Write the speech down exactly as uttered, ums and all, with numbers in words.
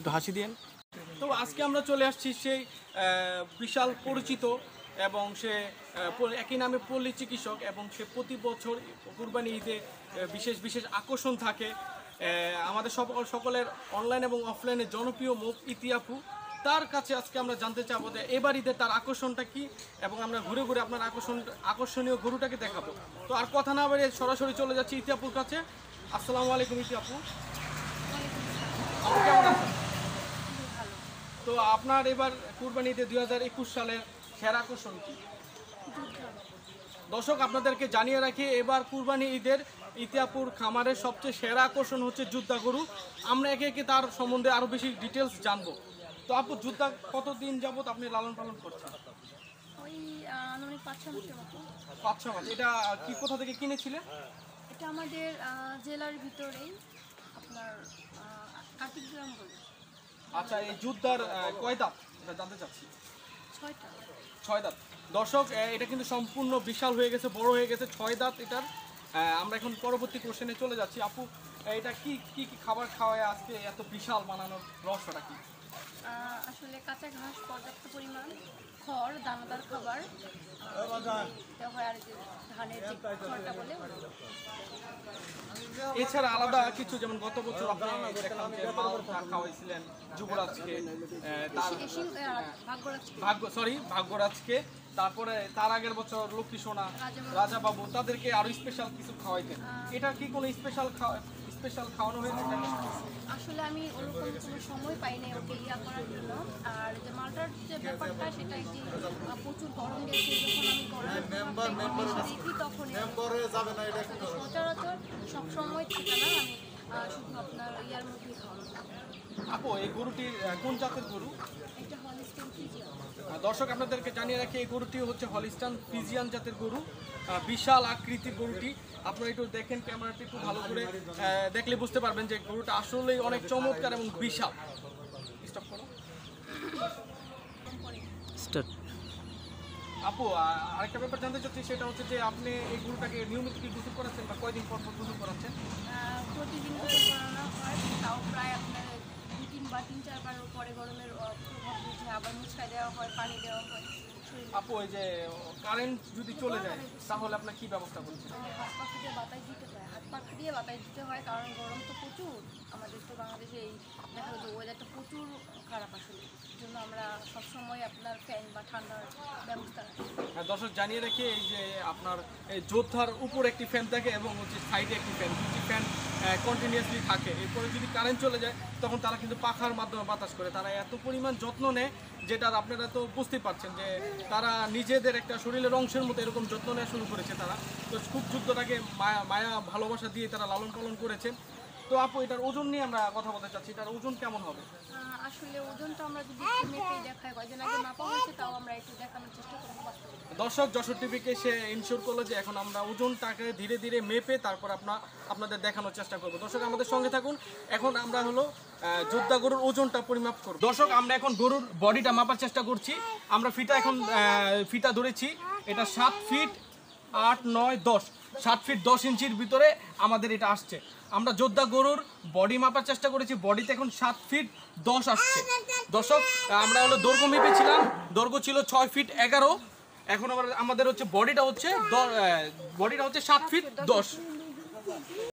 একটু হাসি দিন। তো আজকে আমরা চলে আসছি সেই বিশাল পরিচিত এবং সে একই নামে পল্লী চিকিৎসক এবং সে প্রতি বছর কুরবানি ঈদে বিশেষ বিশেষ আকর্ষণ থাকে। আমাদের সকল সকলের অনলাইন এবং অফলাইনে জনপ্রিয় মুখ ইতি আপু, তার কাছে আজকে আমরা জানতে চাবো যে এবার ঈদের তার আকর্ষণটা কি এবং আমরা ঘুরে ঘুরে আপনার আকর্ষণ আকর্ষণীয় গরুটাকে দেখাবো। তো আর কথা না বাড়িয়ে সরাসরি চলে যাচ্ছি ইতি আপুর কাছে। আসসালামু আলাইকুম ইতি আপু, আপনি কেমন আছেন? তো আপনার এবার কুরবানি ঈদে দুই হাজার একুশ সালের সেরা আকর্ষণ কি? দর্শক আপনাদেরকে জানিয়ে রাখি, এবার কুরবানি ঈদের ইতি আপুর খামারের সবচেয়ে সেরা আকর্ষণ হচ্ছে যোদ্ধা গরু। আমরা একে একে তার সম্বন্ধে আরও বেশি ডিটেলস জানবো। তো আপু, যোদ্ধা কতদিন যাবত আপনি লালন পালন করছেন? ওই আনুমানিক পাঁচ ছ মাসের মতো। পাঁচ ছ মাস। এটা কি কোথা থেকে কিনেছিলেন? এটা আমাদের জেলার ভিতরেই আপনার কার্তিক গ্রাম বলে। আচ্ছা, এই যোদ্ধার কয় দাঁত এটা জানতে চাচ্ছি। ছয়টা। ছয় দাঁত। দর্শক, এটা কিন্তু সম্পূর্ণ বিশাল হয়ে গেছে, বড় হয়ে গেছে, ছয় দাঁত এটার। আমরা এখন পরবর্তী কোশ্চেনে চলে যাচ্ছি। আপু, এটা কি কি কি খাবার খাওয়ায় আজকে এত বিশাল বানানোর রহস্যটা কি? আসলে কাঁচা ঘাস, পর্যাপ্ত পরিমাণ খড়, দানাদার খাবার, আর ধানের যে খড়টা বলে। এছাড়া আলাদা কিছু, যেমন গত বছর আপনি খাওয়াইছিলেন যুবরাজকে, ভাগ্য সরি ভাগ্যরাজকে, তারপরে তার আগের বছর লক্ষ্মী সোনা, রাজা বাবু, তাদেরকে আরো স্পেশাল কিছু খাওয়াইতেন। এটা কি কোনো স্পেশাল স্পেশাল খাওয়ানো হয়েছে? আসলে আমি ওরকম কোনো সময় পাইনি ওকে ইয়া করার জন্য। আর যে মালটার যে ব্যাপারটা, সেটা একটি প্রচুর গরম গেছে, যখন আমি গরম দেখি তখন সচরাচর সবসময় থাকে না, আমি শুধু আপনার ইয়ার মধ্যেই খাওয়ানো। আপু, এই গরুটি কোন জাতের গরু? এটা হলিস্টাইন ফ্রিজিয়ান। দর্শক আপনাদেরকে জানিয়ে রাখি, এই গরুটি হচ্ছে হলিস্টাইন ফ্রিজিয়ান জাতের গরু। বিশাল আকৃতির গরুটি। আপনারা একটু দেখেন, ক্যামেরাটি একটু ভালো করে দেখলে বুঝতে পারবেন যে গরুটা আসলেই অনেক চমৎকার এবং বিশাল। স্টপ করো। স্টার্ট। আপু, আরেকটা ব্যাপার জানতে চাচ্ছি, সেটা হচ্ছে যে আপনি এই গরুটাকে নিয়মিত কি গোসল করাচ্ছেন বা কয়দিন পর পর গোসল করাচ্ছেন? প্রতিদিন গোসল করানো হয়, তাও প্রায় আপনার দুই তিন বা তিন চারবার পরে গরমের প্রভাব বুঝে আবার মুছকায় দেওয়া হয়, পানি দেওয়া হয়। আপু, এই যে কারেন্ট যদি চলে যায় তাহলে আপনার কি ব্যবস্থা করছেন? হাত পা দিয়ে বাতাস দিতে হয়, হাত পা দিয়ে বাতাস দিতে হয়, কারণ গরম তো প্রচুর। আমাদের তো বাংলাদেশে এই দেখা যাচ্ছে ওয়েদারটা প্রচুর খারাপ, আসলে এই জন্য আমরা সবসময় আপনার ফ্যান বা ঠান্ডার ব্যবস্থা রাখি। হ্যাঁ দর্শক, জানিয়ে রাখি, এই যে আপনার এই যোদ্ধার উপর একটি ফ্যান থাকে এবং হচ্ছে সাইডে একটি ফ্যান, দুটি ফ্যান কন্টিনিউয়াসলি থাকে। এরপরে যদি কারেন্ট চলে যায় তখন তারা কিন্তু পাখার মাধ্যমে বাতাস করে। তারা এত পরিমাণ যত্ন নেয়, যেটা আপনারা তো বুঝতেই পারছেন যে তারা নিজেদের একটা শরীরের অংশের মতো এরকম যত্ন নেওয়া শুরু করেছে তারা। তো খুব যুদ্ধটাকে মায়া মায়া ভালোবাসা দিয়ে তারা লালন পালন করেছে। তো আপু, এটার ওজন নিয়ে আমরা কথা বলতে চাচ্ছি, এটার ওজন কেমন হবে? আসলে ওজনটা আমরা যদি মেপে দেখাই, কয়দিন আগে মাপা হয়েছে, তাও আমরা একটু দেখানোর চেষ্টা করব। দর্শক, যশোর টিভিকে সে ইনশিওর করলো যে এখন আমরা ওজনটাকে ধীরে ধীরে মেপে তারপর আপনার আপনাদের দেখানোর চেষ্টা করবো। দর্শক আমাদের সঙ্গে থাকুন। এখন আমরা হলো যোদ্ধা গরুর ওজনটা পরিমাপ করব। দর্শক, আমরা এখন গরুর বডিটা মাপার চেষ্টা করছি। আমরা ফিতা এখন ফিতা ধরেছি, এটা সাত ফিট আট নয় দশ সাত ফিট দশ ইঞ্চির ভিতরে আমাদের এটা আসছে। আমরা যোদ্ধা গরুর বডি মাপার চেষ্টা করেছি, বডিতে এখন সাত ফিট দশ আসছে। দর্শক, আমরা হলো দৈর্ঘ্য মেপেছিলাম, দৈর্ঘ্য ছিল ছয় ফিট এগারো। এখন আমাদের হচ্ছে বডিটা হচ্ছে বডিটা হচ্ছে সাত ফিট দশ।